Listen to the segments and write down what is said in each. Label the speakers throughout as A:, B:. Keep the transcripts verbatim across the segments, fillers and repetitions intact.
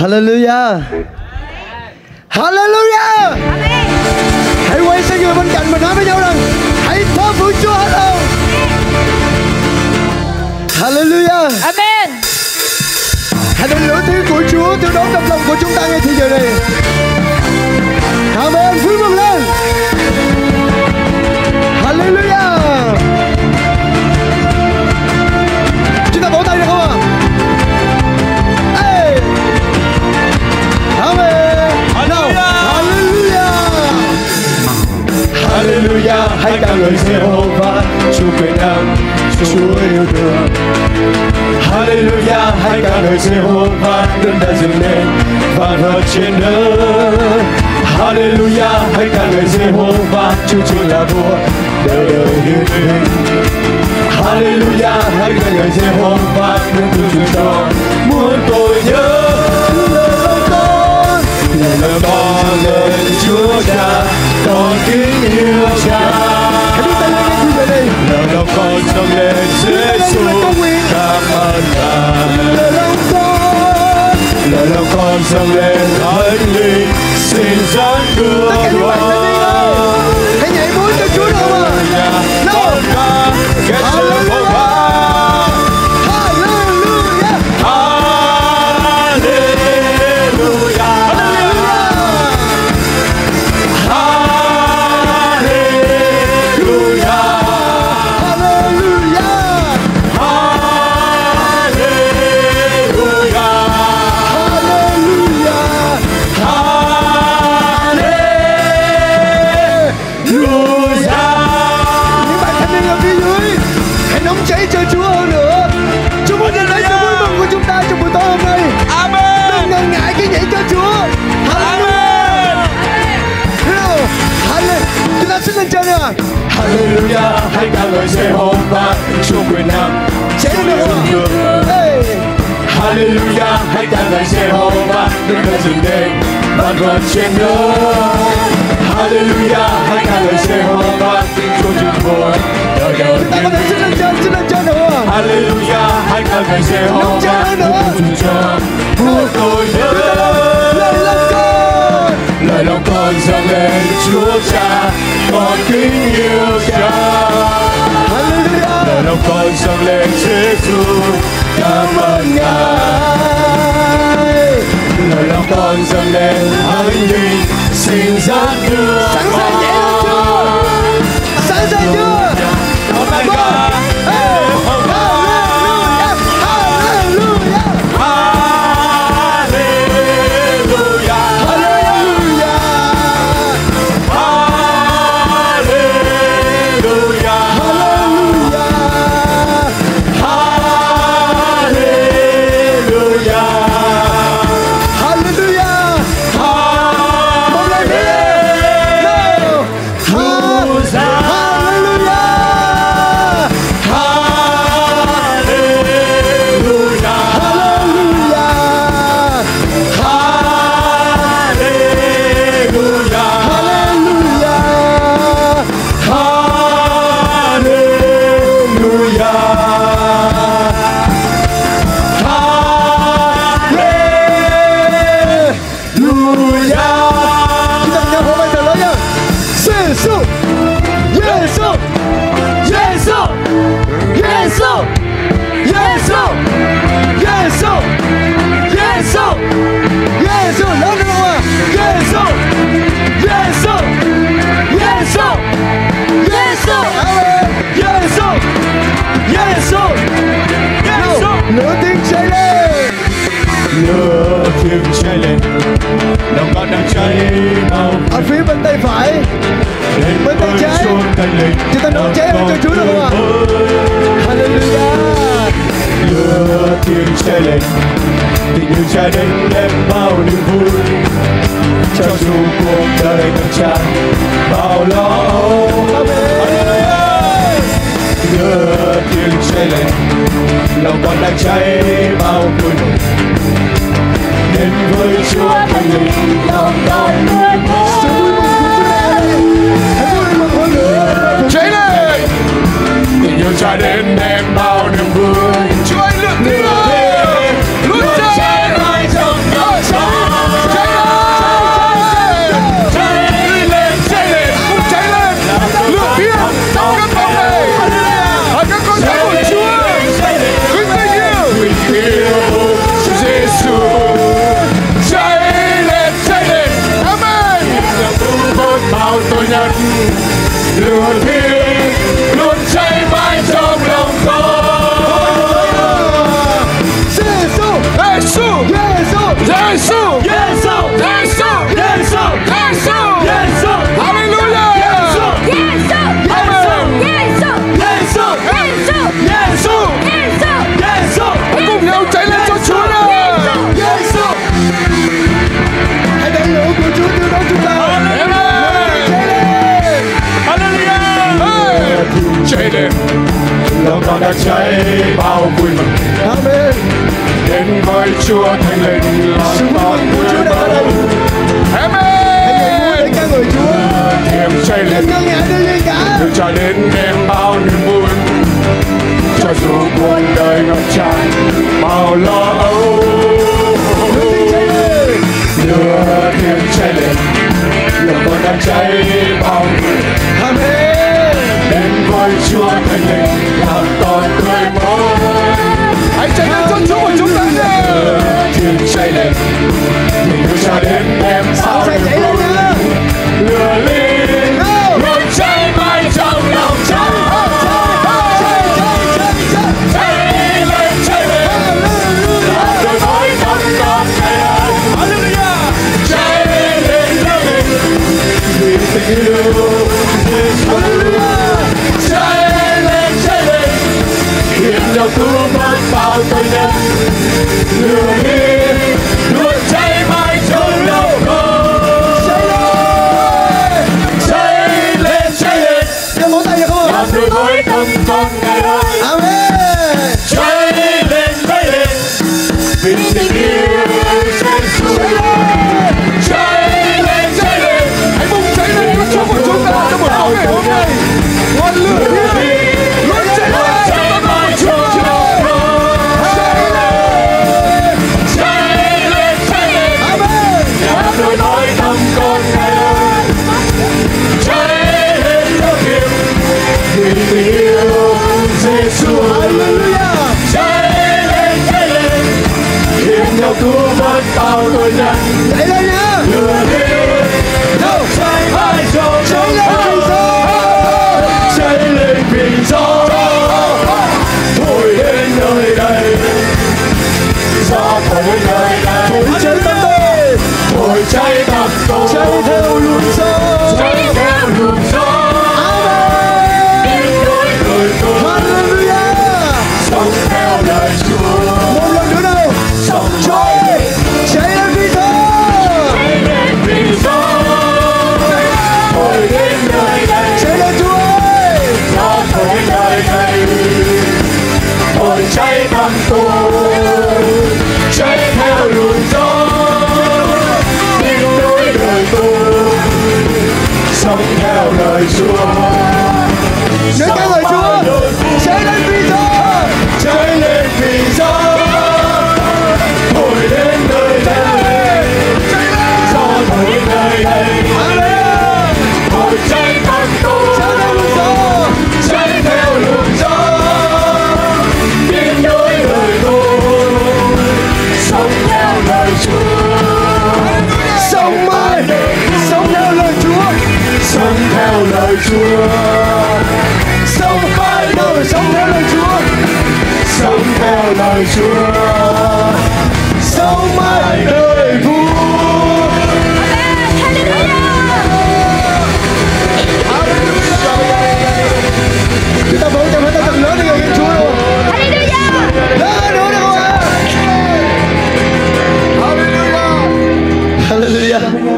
A: Hallelujah. Hallelujah. Hãy quay sang người bên cạnh và nói với nhau rằng hãy thờ phượng Chúa. Hello. Hallelujah.
B: Amen.
A: Hãy đến lửa tiếng của Chúa từ đón trong lòng của chúng ta ngay thì giờ này. Amen. Vui mừng lên. Hallelujah. Chúng ta vỗ tay được không ạ? Hey. Amen. Hallelujah. Hallelujah. Hãy ca ngợi Giê-hô-va, Chúa quyền năng, Chúa yêu thương. Hallelujah. Hãy ca ngợi Giê-hô-va, đấng đã dựng nên vạn vật trên đất. Hallelujah. Hãy ca ngợi Giê-hô-va, Chúa chính là vua đời đời hiển linh. Hallelujah. Hãy ca ngợi Giê-hô-va, đấng thương chúng cho muôn tội nhớ. Lời lời con lời Chúa Cha, con kính yêu Cha. Hãy đứng tay lên nghe quý vị đây. Lời lòng con dâng lên Giê-xu, cảm ơn Ngài. Lời lòng con, lời lòng con dâng lên Thánh Linh, xin dẫn đưa con. Hãy nhảy múa cho Chúa đâu mà. Con ca kết Giê-hô-va. Hallelujah. Hãy ca ngợi Giê-hô-va, Chúa quyền năng, Chúa yêu thương. Hallelujah. Hãy ca ngợi Giê-hô-va, đấng đã dựng nên vạn vật trên đất. Hallelujah. Hãy ca ngợi Giê-hô-va, Chúa chính vua đời đời. Ta có thể xin lên trên, xin lên trên nữa. Hallelujah. Hãy ca ngợi Giê-hô-va, đấng cho muôn tội nhớ. Lời lòng con dâng lên Chúa Cha, con kính yêu Cha. Hallelujah. Lời lòng con dâng lên Giê-xu, cảm ơn Ngài. Lời lòng con dâng lên Thánh Linh, xin dẫn đưa con. Sẵn sàng nhảy lên chưa? Sẵn sàng chưa? Cảm ơn Ngài. Lửa tiếng cháy lên, lửa tiếng cháy lên, lòng con đang cháy mau. Ở phía bên tay phải, bên tay trái, chúng ta nấu cháy lên cho Chúa được không ạ? Hallelujah. Lửa tiếng cháy lên, tình yêu cháy đến đem bao niềm vui, cho dù cuộc đời ngập tràn bao lo âu. Lửa tiếng cháy lên, lòng con đang cháy bao vui mừng, đến với Chúa Thánh Linh, lòng con luôn vui. Vui mừng hơn nữa, cháy lên, tình yêu cháy đến đem bao niềm vui. Chúa ơi, lửa tiếng, lửa cháy, lửa cháy, Chúa Thánh Linh làm con người mới. Amen.
B: Để ca ngợi Chúa.
A: Thêm cháy lên.
B: Ngân ngã đưa lên cả.
A: Từ cho đến đêm bao niềm vui. Cho dù cuộc đời ngập tràn bao lo âu. Lửa thêm cháy lên. Lòng con đang cháy bao người.
B: Amen.
A: Đến với Chúa Thánh Linh làm con người mới. Hãy cháy lên cho Chúa của chúng ta nhé. Thiên cháy lên, mình đưa cho đến đêm sao niềm vui. Lửa lên, luôn cháy mãi trong lòng cháy. Cháy lên, cháy lên, làm đôi mối tâm con ngày ân. Cháy lên, cháy lên, vì tình yêu Giêsu. Cháy lên, cháy lên, hiệp nhau cứu vớt bao tội nhân. Lửa lên, luôn cháy mãi trong lòng con. Cháy lên, cháy lên, làm đôi mối tâm con ngày ân.
B: Amen.
A: Cháy lên, cháy lên, vì tình yêu Giêsu. Cháy lên, cháy lên, hãy bùng cháy lên với Chúa của chúng ta trong một hôm ngày hôm nay. Ngọn lửa thiên luôn cháy lên, cháy mãi trong lòng con. Cháy lên, cháy lên, cháy lên,
B: Amen.
A: làm đôi mối tâm con ngày ân. Cháy lên theo hiệp vì tình yêu Giêsu.
B: Hallelujah.
A: Cháy lên, cháy lên, hiệp nhau cứu vớt bao tội nhân.
B: Dậy lên nhá.
A: Lửa lên, đâu cháy mãi trong
B: Cháy
A: lòng
B: lên
A: con. Cháy lên vì gió thổi đến nơi đây. Gió thổi đến nơi đây.
B: Thổi cháy tâm tôi.
A: Thổi cháy tâm tôi.
B: Cháy theo luồng gió.
A: Cháy theo luồng gió. Đến nỗi đời tôi.
B: Hallelujah.
A: Sống theo lời Chúa.
B: Một lần nữa đâu.
A: Sống
B: Cháy. Cháy lên vì gió.
A: Cháy lên vì gió thổi đến nơi đây.
B: Cháy lên Chúa ơi.
A: Gió thổi đến nơi đây. Thổi cháy tâm tôi. Cháy theo luồng gió. Đến nỗi đời tôi. Sống theo lời Chúa.
B: Nếu ca ngợi Chúa. Cháy lên vì gió.
A: Cháy lên vì gió thổi đến nơi đây. Gió thổi đến nơi đây. Thổi cháy tâm tôi.
B: Cháy theo luồng gió.
A: Cháy theo luồng gió. Biến đổi đời tôi. Sống theo lời Chúa.
B: Sống mãi. Sống theo lời Chúa.
A: Sống theo lời Chúa. Sống mãi đời.
B: Sống theo lời Chúa.
A: Sống theo lời Chúa. Sống mãi đời vui.
B: Chúng ta vỗ tay hết tay thật lớn để ngợi khen Chúa luôn. Lên nữa đâu ạ. Hallelujah.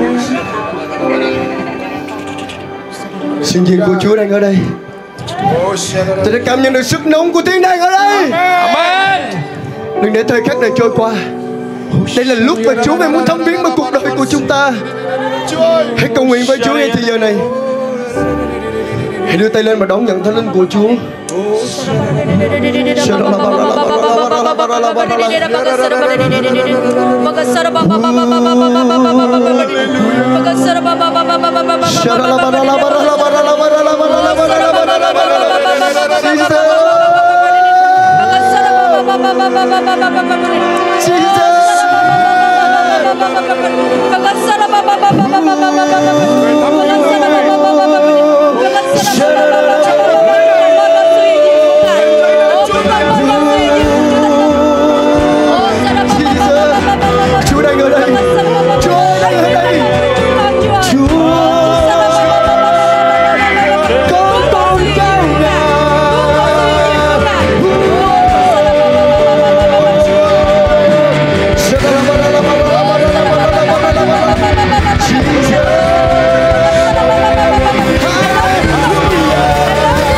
B: Sự hiện của Chúa đang ở đây. Tôi đã cảm nhận được sức nóng của tiếng đang ở đây.
A: Amen.
B: Đừng để thời khắc này trôi qua. Đây là lúc mà Chúa về muốn thăm viếng vào cuộc đời của chúng ta. Hãy cầu nguyện với Chúa ngay từ giờ này. Hãy đưa tay lên và đón nhận Thánh Linh của Chúa. Chúa đang ở đây. Chúa đang ở đây. Chúa con tôn cao ngài. Jesus.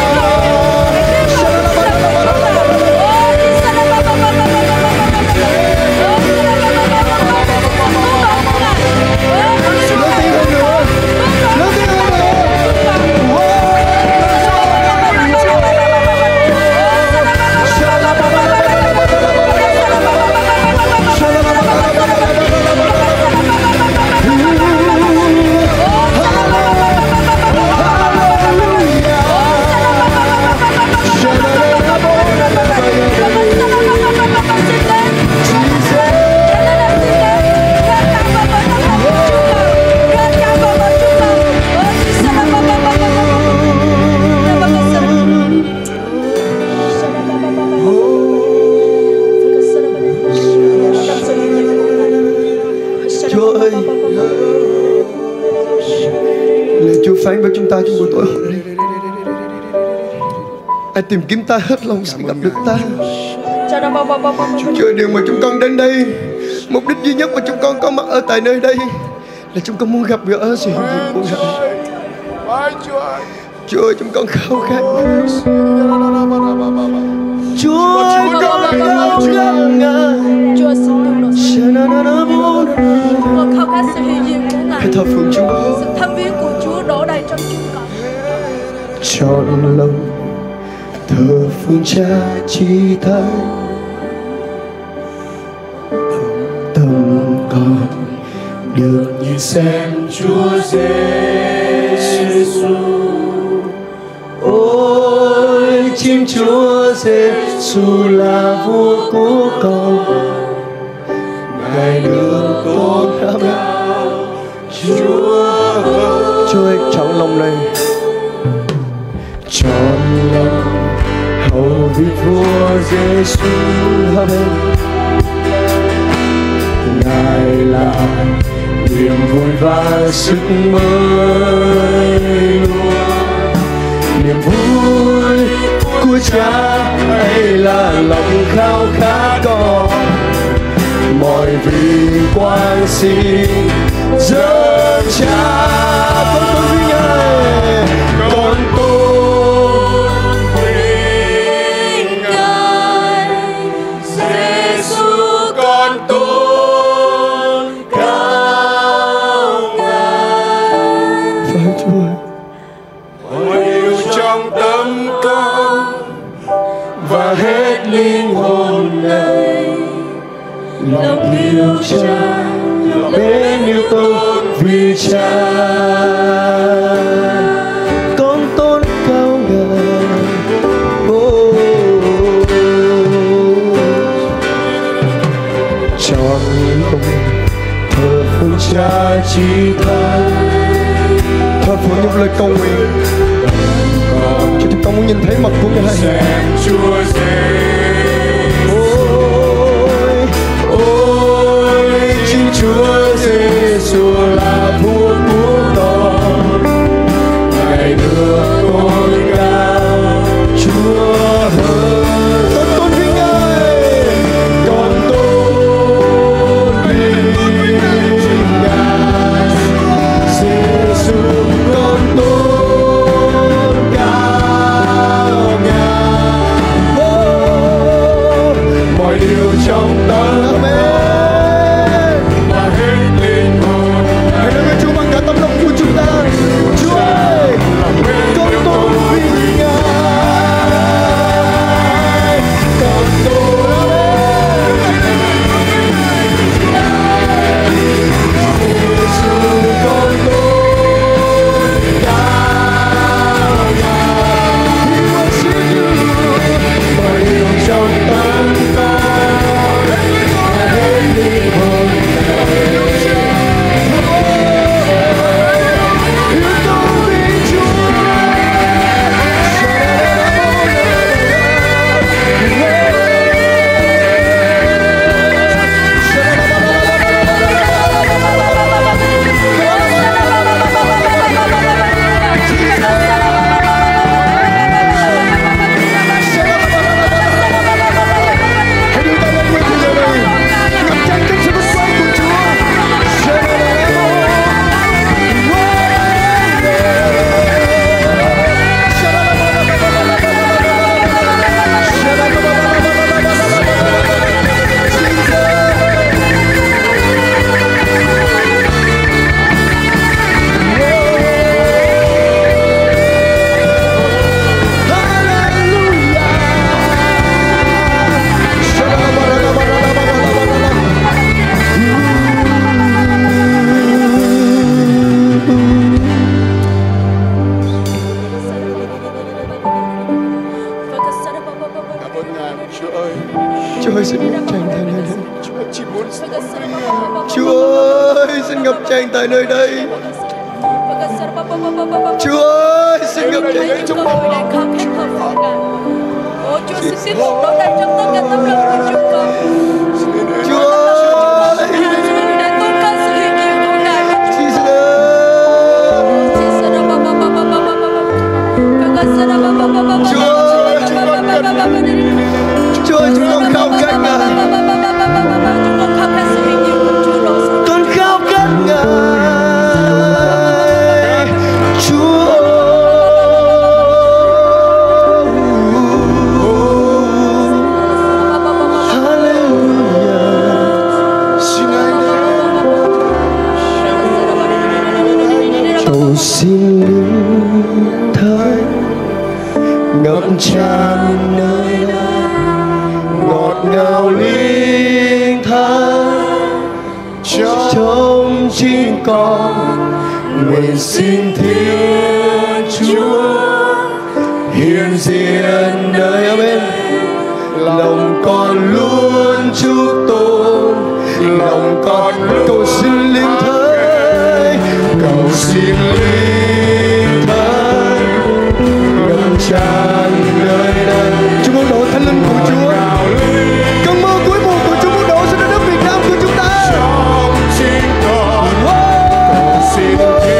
B: phán với chúng ta trong buổi tối hôm nay. Ai tìm kiếm ta hết lòng sẽ gặp được ta. Chúa ơi, điều mà chúng con đến đây, mục đích duy nhất mà chúng con có mặt ở tại nơi đây là chúng con muốn gặp gỡ sự hiện diện của Ngài. Chúa ơi, chúng con khao khát. Chúa ơi, con khao khát Ngài.
C: Chúa xin đừng nổi con khao khát sự hiện diện của Ngài.
B: Hãy thờ phượng Chúa.
C: Sự thăm viếng của Chúa đổ đầy trong chúng con.
B: Trọn lòng thờ phượng Cha chi thánh, tâm con được nhìn xem Chúa Giêsu. Ôi chim Chúa Giêsu là vua của con, Ngài được tôn cao. Chúa ơi, Chúa ơi, trọn lòng này, trọn lòng hầu vị vua Giêsu. Amen. Ngài là niềm vui và sức mới luôn. Niềm vui của Cha ấy là lòng khao khát con, mọi vinh quang xin dâng Cha. Con tôn vinh Ngài, con tôn vinh Ngài, Giêsu con tôn cao Ngài. Phải Chúa,
A: mọi điều trong tâm con
B: và hết linh hồn này, lòng yêu Cha, lòng mến yêu tôn vì Cha. Con tôn cao Ngài. Oh, trọn lòng thờ phượng Cha chi thánh, thờ phượng những lời cầu nguyện. Cho chúng con muốn nhìn thấy mặt của Ngài.
A: xem Chúa Giêsu.
B: Ôi, ôi, chính Chúa Giêsu là vua của con, Ngài được tôn cao. Chúa ơi, con tôn vinh Ngài, con tôn vinh Ngài, Giêsu con tôn cao Ngài. Oh, mọi điều trong tâm
A: và hết linh hồn.
B: hãy nói với Chúa bằng cả tấm lòng của chúng ta. Chúa ơi, con tôn vinh Ngài, con tôn Giêsu con tôn cao Ngài. We worship you. Mọi điều trong tâm con và hết linh hồn này. Chúa ơi, xin ngập tràn tại nơi đây.
A: Chúa chỉ muốn
B: Chúa ơi, xin ngập tràn tại nơi đây. Chúa ơi, xin ngập tràn trong
C: Chúng con đang khao khát thờ phượng Ngài. Ôi Chúa xin tiếp tục đổ đầy trong tất cả tấm lòng của chúng con.
B: Chúa ơi,
C: Chúng con đang tôn cao sự hiện diện của Ngài.
B: Jesus. con. Nguyện xin Thiên Chúa hiện diện nơi Amen. Lòng con luôn chúc tụng, lòng con cầu xin linh Thánh, cầu xin linh Thánh ngập tràn nơi đây. Chúng con đổ Thánh Linh của Chúa. Cơn mưa cuối mùa của Chúa muốn đổ xuống đất nước Việt Nam của chúng ta.
A: Trong chính con cầu xin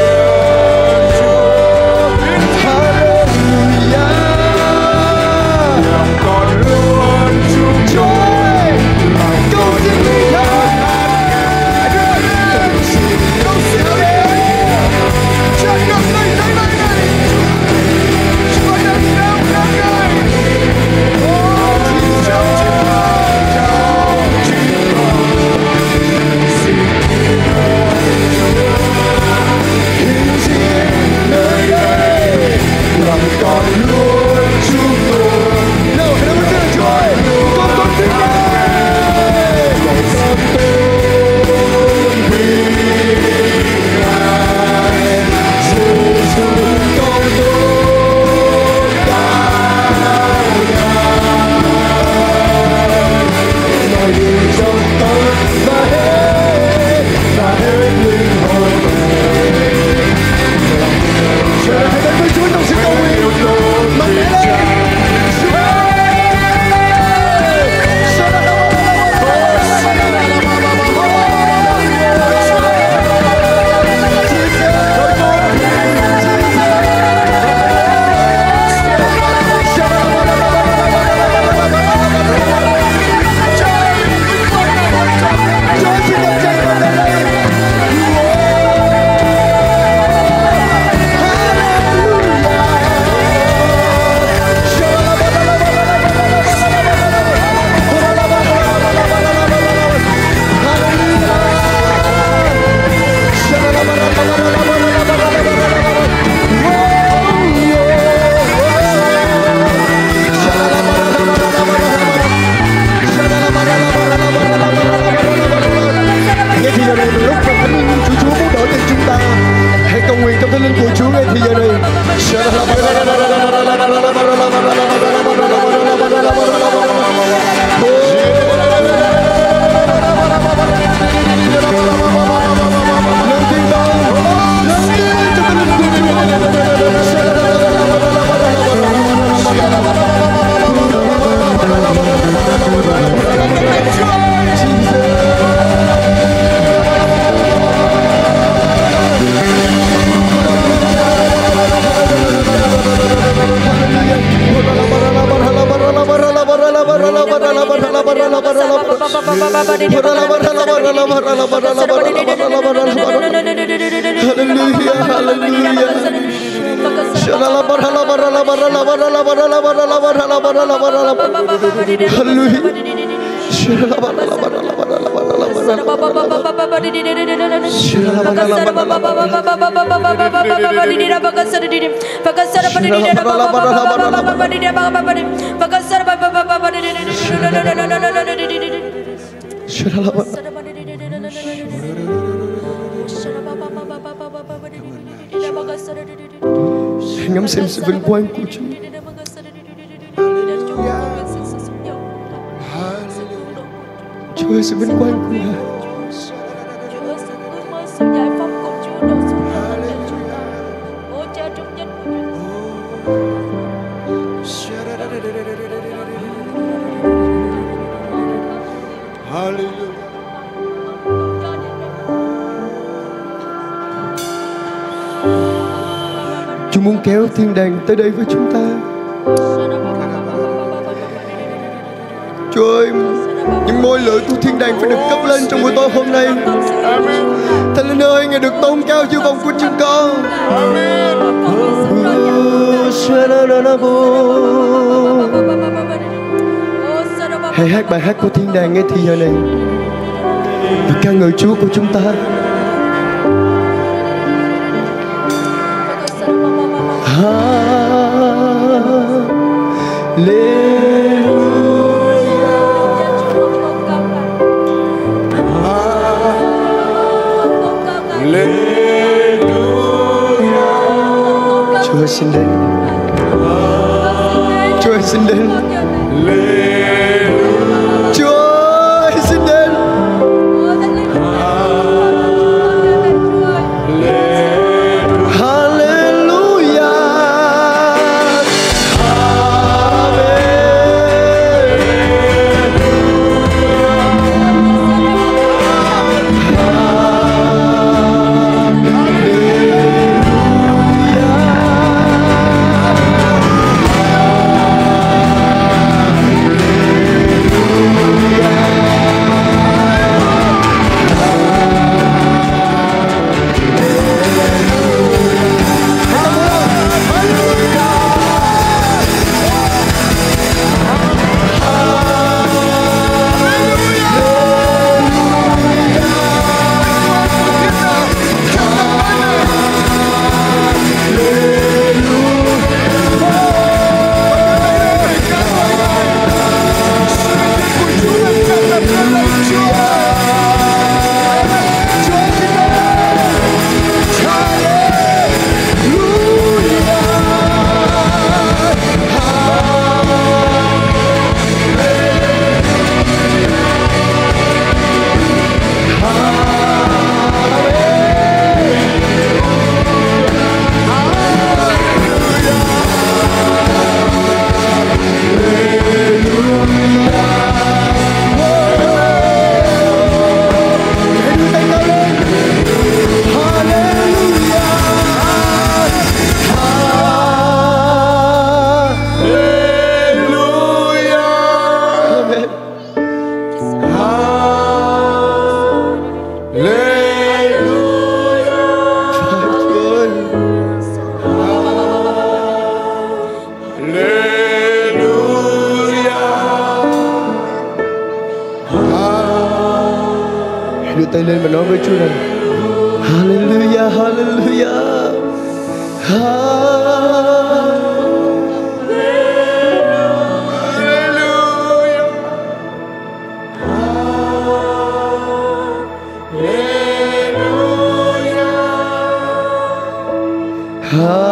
B: ngắm xem sự vinh quang của Chúa. Chúa ơi, sự vinh quang của Ngài. Chúa muốn kéo thiên đàng tới đây với chúng ta. Chúa ơi, những ngôi lửa của thiên đàng phải được cất lên trong buổi tối hôm nay. Thánh Linh ơi, Ngài được tôn cao giữa vòng của chúng con. Hãy hát bài hát của thiên đàng ngay thì giờ này và ca ngợi Chúa của chúng ta. Hallelujah. Chúa xin đến, Chúa ơi xin đến, Chúa ơi xin đến. Đưa tay lên và nói với Chúa rằng Hallelujah, Hallelujah, Hallelujah, Hallelujah.